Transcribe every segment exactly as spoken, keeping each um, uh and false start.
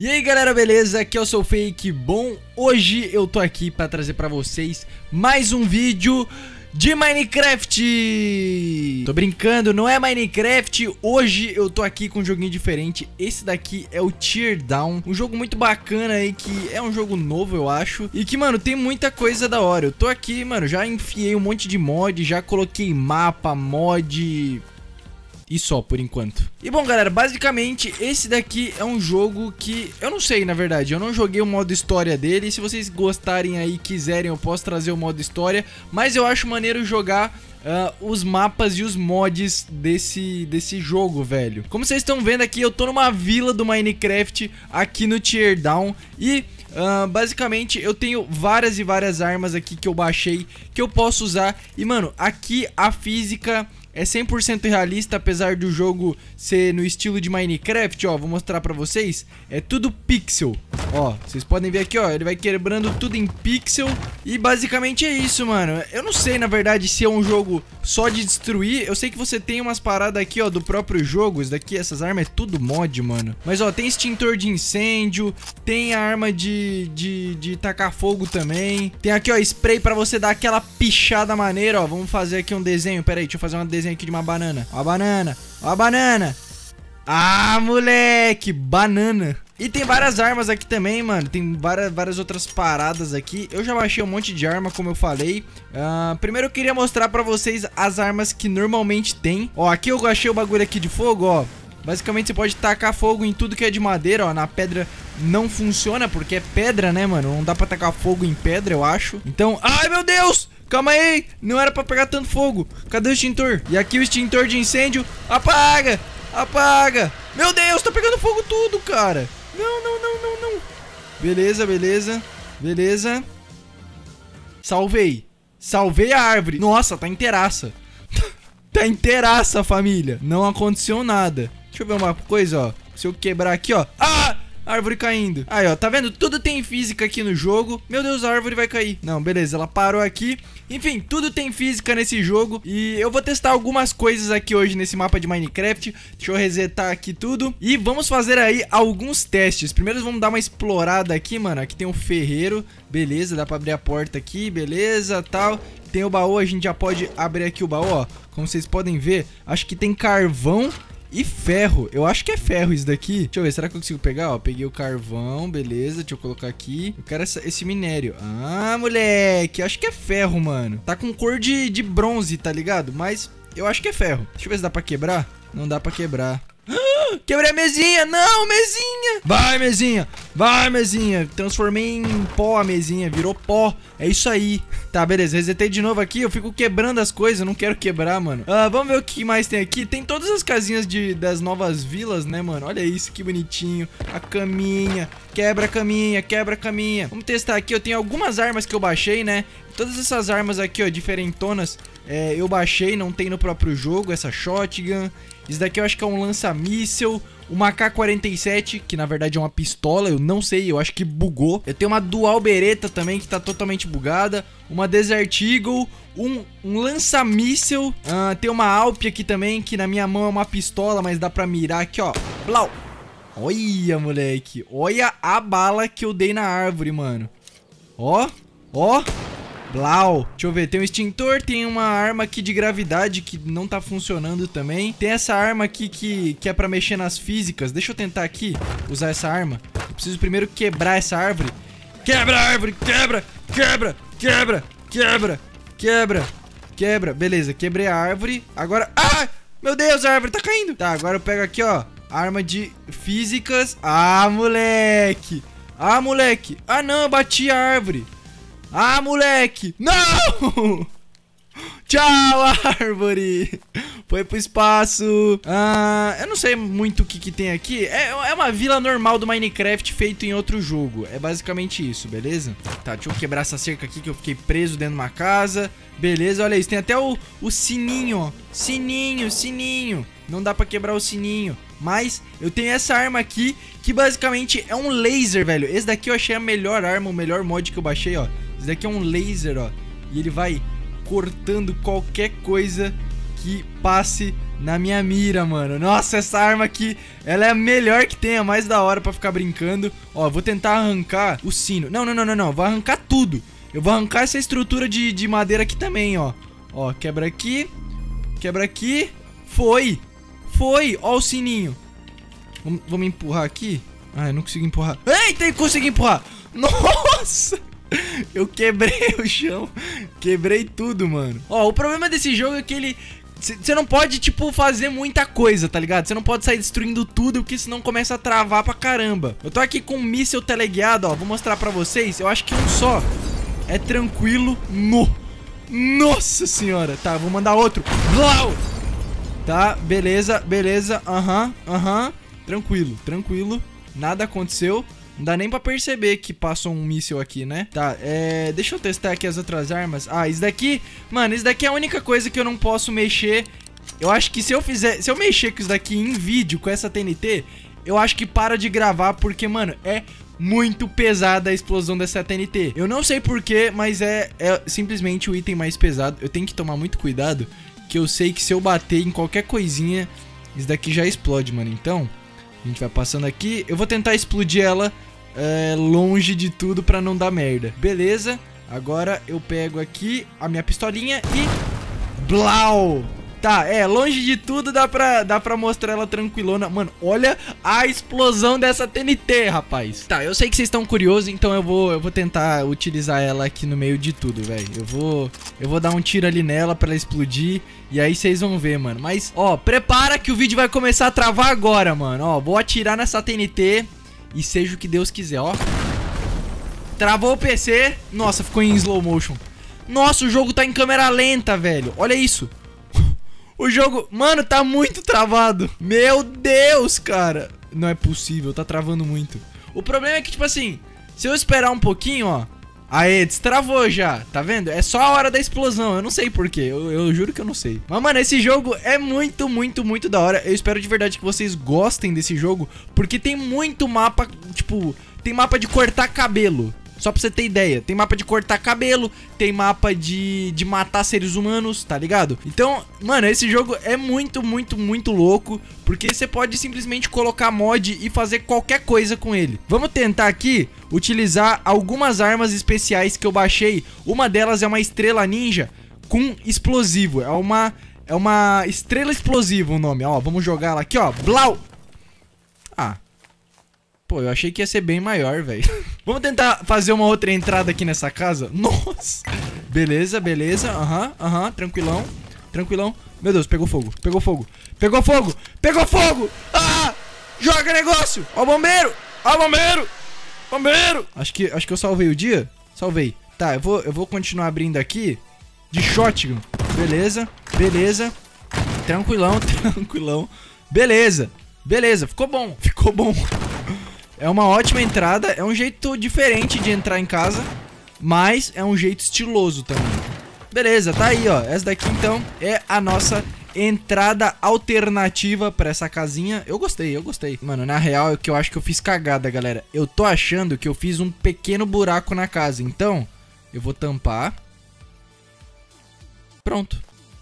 E aí galera, beleza? Aqui é o seu Fake. Bom, hoje eu tô aqui pra trazer pra vocês mais um vídeo de Minecraft. Tô brincando, não é Minecraft. Hoje eu tô aqui com um joguinho diferente. Esse daqui é o Teardown, um jogo muito bacana aí, que é um jogo novo, eu acho. E que, mano, tem muita coisa da hora. Eu tô aqui, mano, já enfiei um monte de mod, já coloquei mapa, mod... E só, por enquanto. E bom, galera, basicamente esse daqui é um jogo que eu não sei, na verdade. Eu não joguei o modo história dele. Se vocês gostarem aí, quiserem, eu posso trazer o modo história. Mas eu acho maneiro jogar uh, os mapas e os mods desse, desse jogo, velho. Como vocês estão vendo aqui, eu tô numa vila do Minecraft aqui no Teardown. E... Uh, basicamente eu tenho várias e várias armas aqui que eu baixei, que eu posso usar. E mano, aqui a física é cem por cento realista, apesar do jogo ser no estilo de Minecraft. Ó, vou mostrar pra vocês. É tudo pixel. Ó, vocês podem ver aqui, ó, ele vai quebrando tudo em pixel. E basicamente é isso, mano. Eu não sei, na verdade, se é um jogo só de destruir. Eu sei que você tem umas paradas aqui, ó, do próprio jogo. Isso daqui, essas armas é tudo mod, mano. Mas ó, tem extintor de incêndio, tem a arma de, de, de tacar fogo também. Tem aqui, ó, spray pra você dar aquela pichada maneira, ó. Vamos fazer aqui um desenho, pera aí, deixa eu fazer um desenho aqui de uma banana. Ó a banana, ó a banana. Ah, moleque, banana. E tem várias armas aqui também, mano. Tem várias, várias outras paradas aqui. Eu já baixei um monte de arma, como eu falei. uh, Primeiro eu queria mostrar pra vocês as armas que normalmente tem. Ó, aqui eu achei o bagulho aqui de fogo, ó. Basicamente você pode tacar fogo em tudo que é de madeira, ó. Na pedra não funciona, porque é pedra, né, mano? Não dá pra tacar fogo em pedra, eu acho. Então, ai meu Deus! Calma aí, não era pra pegar tanto fogo. Cadê o extintor? E aqui o extintor de incêndio. Apaga, apaga. Meu Deus, tá pegando fogo tudo, cara. Não, não, não, não, não. Beleza, beleza, beleza. Salvei, salvei a árvore. Nossa, tá inteiraça. Tá inteiraça, família. Não aconteceu nada. Deixa eu ver uma coisa, ó. Se eu quebrar aqui, ó. Ah! Árvore caindo. Aí, ó, tá vendo? Tudo tem física aqui no jogo. Meu Deus, a árvore vai cair. Não, beleza, ela parou aqui. Enfim, tudo tem física nesse jogo. E eu vou testar algumas coisas aqui hoje nesse mapa de Minecraft. Deixa eu resetar aqui tudo. E vamos fazer aí alguns testes. Primeiro vamos dar uma explorada aqui, mano. Aqui tem um ferreiro. Beleza, dá pra abrir a porta aqui. Beleza, tal. Tem o baú, a gente já pode abrir aqui o baú, ó. Como vocês podem ver, acho que tem carvão e ferro. Eu acho que é ferro isso daqui. Deixa eu ver, será que eu consigo pegar? Ó, peguei o carvão, beleza. Deixa eu colocar aqui. Eu quero essa, esse minério. Ah, moleque, acho que é ferro, mano. Tá com cor de, de bronze, tá ligado? Mas eu acho que é ferro. Deixa eu ver se dá pra quebrar. Não dá pra quebrar. Ah, quebrei a mesinha. Não, mesinha. Vai, mesinha. Vai, mesinha. Transformei em pó a mesinha. Virou pó. É isso aí. Tá, beleza. Resetei de novo aqui. Eu fico quebrando as coisas. Eu não quero quebrar, mano. Ah, vamos ver o que mais tem aqui. Tem todas as casinhas de, das novas vilas, né, mano? Olha isso, que bonitinho. A caminha. Quebra a caminha. Quebra a caminha. Vamos testar aqui. Eu tenho algumas armas que eu baixei, né? Todas essas armas aqui, ó, diferentonas, é, eu baixei, não tem no próprio jogo. Essa shotgun. Isso daqui eu acho que é um lança-míssel. Uma A K quarenta e sete, que na verdade é uma pistola, eu não sei, eu acho que bugou. Eu tenho uma dual bereta também, que tá totalmente bugada. Uma Desert Eagle, um, um lança-míssel. uh, Tem uma Alp aqui também, que na minha mão é uma pistola, mas dá pra mirar aqui, ó. Blau. Olha, moleque. Olha a bala que eu dei na árvore, mano. Ó, ó. Blau. Deixa eu ver, tem um extintor, tem uma arma aqui de gravidade que não tá funcionando também. Tem essa arma aqui que, que é pra mexer nas físicas. Deixa eu tentar aqui usar essa arma. Eu preciso primeiro quebrar essa árvore. Quebra a árvore, quebra, quebra, quebra, quebra, quebra, quebra. Beleza, quebrei a árvore. Agora, ah, meu Deus, a árvore tá caindo. Tá, agora eu pego aqui, ó, arma de físicas. Ah, moleque. Ah, moleque. Ah, não, eu bati a árvore. Ah, moleque! Não! Tchau, árvore! Foi pro espaço. Ah, eu não sei muito o que que tem aqui. É, é uma vila normal do Minecraft feito em outro jogo. É basicamente isso, beleza? Tá, deixa eu quebrar essa cerca aqui que eu fiquei preso dentro de uma casa. Beleza, olha isso. Tem até o, o sininho, ó. Sininho, sininho. Não dá pra quebrar o sininho. Mas eu tenho essa arma aqui, que basicamente é um laser, velho. Esse daqui eu achei a melhor arma, o melhor mod que eu baixei, ó. Esse daqui é um laser, ó. E ele vai cortando qualquer coisa que passe na minha mira, mano. Nossa, essa arma aqui, ela é a melhor que tem, a mais da hora pra ficar brincando. Ó, vou tentar arrancar o sino. Não, não, não, não, não. Vou arrancar tudo. Eu vou arrancar essa estrutura de, de madeira aqui também, ó. Ó, quebra aqui. Quebra aqui. Foi. Foi. Ó o sininho. Vamos, vamos empurrar aqui. Ah, eu não consigo empurrar. Eita, eu consegui empurrar. Nossa. Eu quebrei o chão. Quebrei tudo, mano. Ó, o problema desse jogo é que ele... Você não pode, tipo, fazer muita coisa, tá ligado? Você não pode sair destruindo tudo, porque senão começa a travar pra caramba. Eu tô aqui com um míssil teleguiado, ó. Vou mostrar pra vocês. Eu acho que um só é tranquilo no... Nossa senhora. Tá, vou mandar outro. Blau! Tá, beleza, beleza. Aham, uhum, aham. Uhum. Tranquilo, tranquilo. Nada aconteceu. Não dá nem pra perceber que passou um míssil aqui, né? Tá, é... Deixa eu testar aqui as outras armas. Ah, isso daqui... Mano, isso daqui é a única coisa que eu não posso mexer. Eu acho que se eu fizer... Se eu mexer com isso daqui em vídeo, com essa T N T, eu acho que para de gravar, porque, mano, é muito pesada a explosão dessa T N T. Eu não sei porquê, mas é, é simplesmente o item mais pesado. Eu tenho que tomar muito cuidado, que eu sei que se eu bater em qualquer coisinha, isso daqui já explode, mano. Então... A gente vai passando aqui. Eu vou tentar explodir ela é, longe de tudo pra não dar merda. Beleza. Agora eu pego aqui a minha pistolinha e... Blau! Tá, é, longe de tudo dá pra, dá pra mostrar ela tranquilona. Mano, olha a explosão dessa T N T, rapaz. Tá, eu sei que vocês estão curiosos, então eu vou, eu vou tentar utilizar ela aqui no meio de tudo, velho. Eu vou, eu vou dar um tiro ali nela pra ela explodir. E aí vocês vão ver, mano. Mas, ó, prepara que o vídeo vai começar a travar agora, mano. Ó, vou atirar nessa T N T e seja o que Deus quiser, ó. Travou o P C. Nossa, ficou em slow motion. Nossa, o jogo tá em câmera lenta, velho. Olha isso. O jogo, mano, tá muito travado. Meu Deus, cara. Não é possível, tá travando muito. O problema é que, tipo assim, se eu esperar um pouquinho, ó. Aê, destravou já, tá vendo? É só a hora da explosão, eu não sei porquê, eu, eu juro que eu não sei. Mas, mano, esse jogo é muito, muito, muito da hora. Eu espero de verdade que vocês gostem desse jogo, porque tem muito mapa, tipo, tem mapa de cortar cabelo. Só pra você ter ideia, tem mapa de cortar cabelo, tem mapa de, de matar seres humanos, tá ligado? Então, mano, esse jogo é muito, muito, muito louco, porque você pode simplesmente colocar mod e fazer qualquer coisa com ele. Vamos tentar aqui utilizar algumas armas especiais que eu baixei. Uma delas é uma estrela ninja com explosivo, é uma, é uma estrela explosiva o nome, ó. Vamos jogar ela aqui, ó, blau! Ah... Pô, eu achei que ia ser bem maior, velho. Vamos tentar fazer uma outra entrada aqui nessa casa. Nossa. Beleza, beleza. Aham, uhum, aham, uhum. Tranquilão. Tranquilão. Meu Deus, pegou fogo. Pegou fogo. Pegou fogo. Pegou fogo. Ah! Joga negócio. Ó o bombeiro. Ó o bombeiro. Bombeiro. Acho que, acho que eu salvei o dia. Salvei. Tá, eu vou, eu vou continuar abrindo aqui. De shotgun. Beleza. Beleza. Tranquilão, tranquilão. Beleza. Beleza. Ficou bom. Ficou bom. É uma ótima entrada, é um jeito diferente de entrar em casa, mas é um jeito estiloso também. Beleza, tá aí, ó. Essa daqui, então, é a nossa entrada alternativa pra essa casinha. Eu gostei, eu gostei. Mano, na real, é que eu acho que eu fiz cagada, galera. Eu tô achando que eu fiz um pequeno buraco na casa. Então, eu vou tampar. Pronto.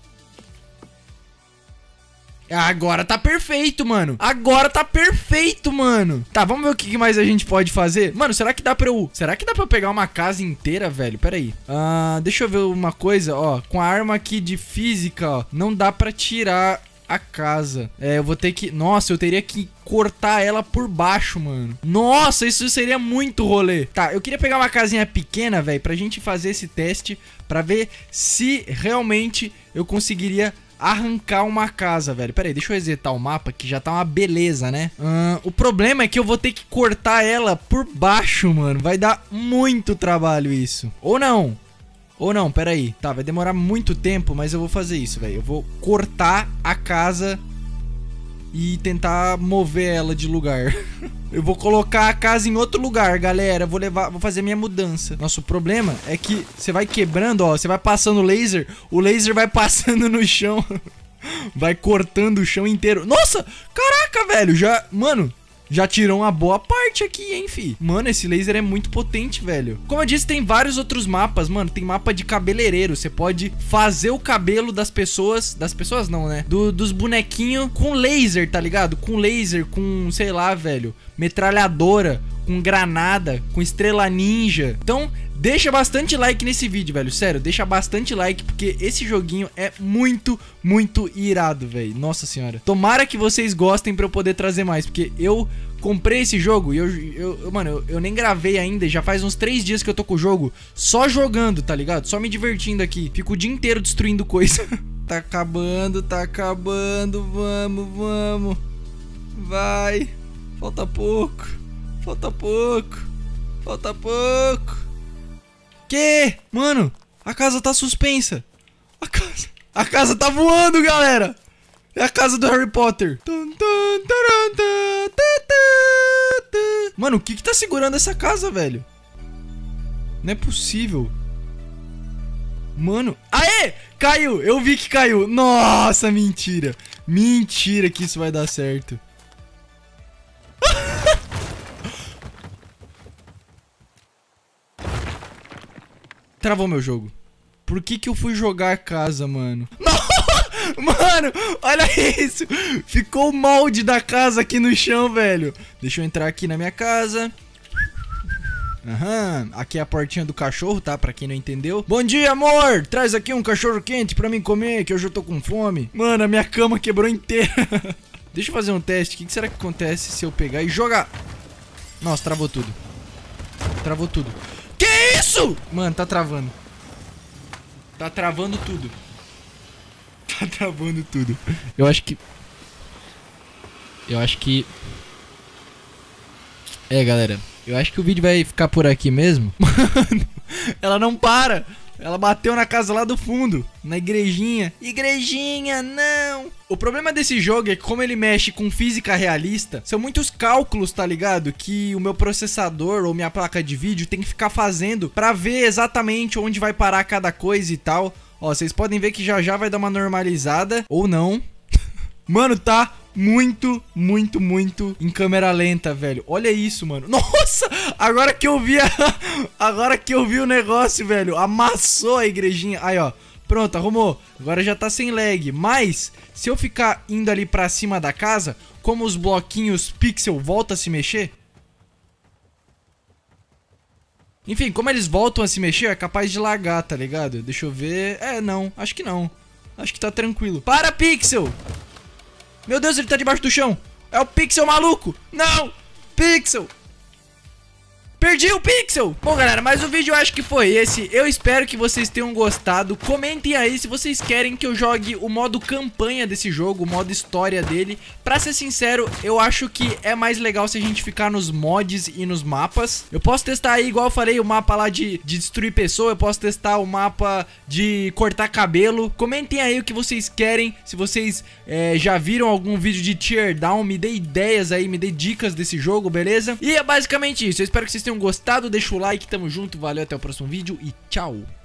Agora tá perfeito, mano. Agora tá perfeito, mano. Tá, vamos ver o que mais a gente pode fazer. Mano, será que dá pra eu... Será que dá pra eu pegar uma casa inteira, velho? Pera aí. Ah, deixa eu ver uma coisa, ó. Com a arma aqui de física, ó. Não dá pra tirar a casa. É, eu vou ter que... Nossa, eu teria que cortar ela por baixo, mano. Nossa, isso seria muito rolê. Tá, eu queria pegar uma casinha pequena, velho, pra gente fazer esse teste, pra ver se realmente eu conseguiria... arrancar uma casa, velho. Pera aí, deixa eu resetar o mapa, que já tá uma beleza, né? Hum, o problema é que eu vou ter que cortar ela por baixo, mano. Vai dar muito trabalho isso. Ou não. Ou não, pera aí. Tá, vai demorar muito tempo, mas eu vou fazer isso, velho. Eu vou cortar a casa e tentar mover ela de lugar. Eu vou colocar a casa em outro lugar, galera. Vou levar, vou fazer minha mudança. Nosso problema é que você vai quebrando, ó. Você vai passando o laser. O laser vai passando no chão. Vai cortando o chão inteiro. Nossa, caraca, velho. Já, mano, já tirou uma boa parte aqui, hein, fi. Mano, esse laser é muito potente, velho. Como eu disse, tem vários outros mapas, mano. Tem mapa de cabeleireiro. Você pode fazer o cabelo das pessoas... Das pessoas não, né? Do, dos bonequinhos com laser, tá ligado? Com laser, com, sei lá, velho, metralhadora, com granada, com estrela ninja. Então... deixa bastante like nesse vídeo, velho. Sério, deixa bastante like, porque esse joguinho é muito, muito irado, velho. Nossa senhora. Tomara que vocês gostem pra eu poder trazer mais, porque eu comprei esse jogo e eu, eu, eu mano, eu, eu nem gravei ainda. Já faz uns três dias que eu tô com o jogo só jogando, tá ligado? Só me divertindo aqui. Fico o dia inteiro destruindo coisa. Tá acabando, tá acabando. Vamos, vamos. Vai. Falta pouco. Falta pouco. Falta pouco. Que? Mano, a casa tá suspensa. A casa, a casa tá voando, galera. É a casa do Harry Potter. Mano, o que que tá segurando essa casa, velho? Não é possível. Mano, aê! Caiu, eu vi que caiu. Nossa, mentira. Mentira que isso vai dar certo. Travou meu jogo. Por que que eu fui jogar a casa, mano? Não! Mano, olha isso. Ficou o molde da casa aqui no chão, velho. Deixa eu entrar aqui na minha casa. Aham, aqui é a portinha do cachorro, tá? Pra quem não entendeu. Bom dia, amor! Traz aqui um cachorro quente pra mim comer, que hoje eu tô com fome. Mano, a minha cama quebrou inteira. Deixa eu fazer um teste. O que que será que acontece se eu pegar e jogar? Nossa, travou tudo. Travou tudo. Que isso? Mano, tá travando. Tá travando tudo. Tá travando tudo. Eu acho que... Eu acho que... É, galera. Eu acho que o vídeo vai ficar por aqui mesmo. Mano, ela não para. Ela bateu na casa lá do fundo. Na igrejinha. Igrejinha, não. O problema desse jogo é que como ele mexe com física realista, são muitos cálculos, tá ligado? Que o meu processador ou minha placa de vídeo tem que ficar fazendo pra ver exatamente onde vai parar cada coisa e tal. Ó, vocês podem ver que já já vai dar uma normalizada. Ou não. Mano, tá muito, muito, muito em câmera lenta, velho. Olha isso, mano. Nossa, agora que eu vi a... Agora que eu vi o negócio, velho. Amassou a igrejinha. Aí, ó. Pronto, arrumou. Agora já tá sem lag. Mas, se eu ficar indo ali pra cima da casa, como os bloquinhos pixel voltam a se mexer... Enfim, como eles voltam a se mexer, é capaz de lagar, tá ligado? Deixa eu ver... É, não. Acho que não. Acho que tá tranquilo. Para, pixel! Meu Deus, ele tá debaixo do chão. É o Pixel maluco. Não, Pixel. Perdi o Pixel. Bom, galera, mas o vídeo eu acho que foi esse. Eu espero que vocês tenham gostado. Comentem aí se vocês querem que eu jogue o modo campanha desse jogo, o modo história dele. Pra ser sincero, eu acho que é mais legal se a gente ficar nos mods e nos mapas. Eu posso testar aí, igual eu falei, o mapa lá de, de destruir pessoa. Eu posso testar o mapa de cortar cabelo. Comentem aí o que vocês querem. Se vocês é, já viram algum vídeo de teardown, me dê ideias aí, me dê dicas desse jogo, beleza? E é basicamente isso. Eu espero que vocês tenham gostado, deixa o like, tamo junto, valeu, até o próximo vídeo e tchau!